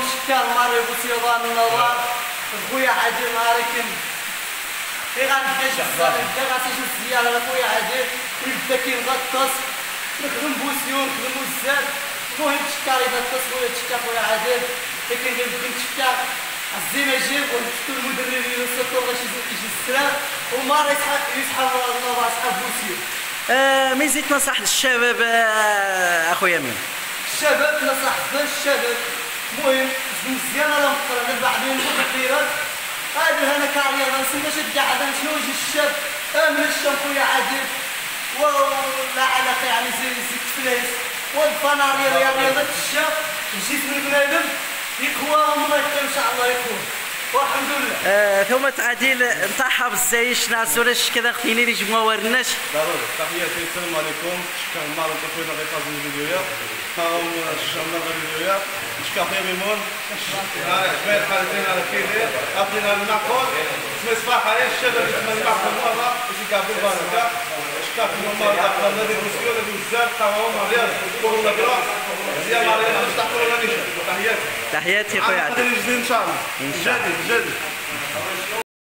شكال ماري بوسيوضان النظار خويا عادل نهاركن غير غنبدا شي بزاف نبدا غاسي شي الزياره لخويا عادل ويبدا كيغطس نخدم بوسيو نخدم بزاف المهم تشكا يغطس خويا تشكا خويا عادل لكن كنبدا نتشكا الزماجير ونشكو المدربين والسطور باش يجي السلام وماري يسحب النظار يسحب بوسيو. ما يزيد تنصح للشباب اخويا مين؟ الشباب نصح الشباب المهم مزيان راه مقرن بعدين المدربين هذا انا كرياضه نسمى شد عدم شنو يجي الشاب امن الشام خويا عادل ولا علاقه يعني زي فلاس والفناريا رياضه الشاب جيت من بنادم يقوى مريض ان شاء الله يقوى والحمد لله. ثم عادل نطحها بالزايش ناس ولا كذا اختيني اللي ما ورناش. ضروري تحياتي السلام عليكم شكرا مالك خويا غير قاصد الفيديوهات هاهم شكرا الفيديوهات شكرا خويا ميمون جميع الحالتين على كيدي عطينا المعقول اسمي صباح عليه الشباب يسمى المعقول مره باش يقابلوا البركه شكرا خويا مالك نادي بوسيو نادي بزاف قهوه مريض كورونا كراس مزيان مريض باش تحضروا لنا نيشان تحياتي تحياتي خويا عادل جديد ان شاء الله جديد